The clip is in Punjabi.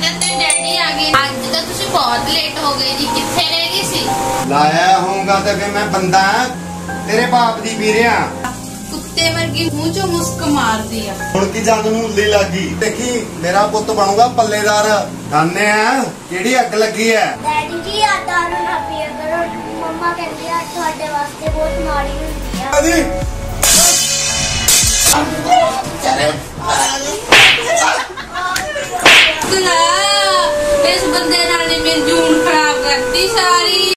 ਤੇ ਡੈਡੀ ਆ ਗਏ। ਅੱਜ ਤਾਂ ਤੁਸੀਂ ਬਹੁਤ ਲੇਟ ਹੋ ਗਏ ਜੀ, ਕਿੱਥੇ ਰਹਿ ਗਏ ਸੀ? ਲਾਇਆ ਹੋਊਗਾ ਤੇ ਫਿਰ ਮੈਂ ਬੰਦਾ ਤੇਰੇ ਬਾਪ ਦੀ ਵੀਰਿਆ। ਕੁੱਤੇ ਵਰਗੀ ਮੂੰਹ ਚੋਂ ਮੁਸਕ ਮਾਰਦੀ ਆ। ਹੁਣ ਕੀ ਜੰਗ ਨੂੰ ਉੱਲੀ ਲੱਗੀ, ਦੇਖੀ ਮੇਰਾ ਪੁੱਤ ਬਣੂਗਾ ਪੱਲੇਦਾਰ। ਖਾਨੇ ਆ ਕਿਹੜੀ ਅੱਗ ਲੱਗੀ ਐ? ਡੈਡੀ ਜੀ ਆ ਦਾਰੂ ਨਾ ਪੀਆ ਕਰੋ, ਮੰਮਾ ਕਹਿੰਦੀ ਆ ਤੁਹਾਡੇ ਵਾਸਤੇ ਬਹੁਤ ਮਾੜੀ ਹੁੰਦੀ ਆ। ਅਜੀ ਇਸ ਬੰਦੇ ਨਾਲ ਨੇ ਮੇਰੀ ਜੂਨ ਖਰਾਬ ਕਰਤੀ ਸਾਰੀ।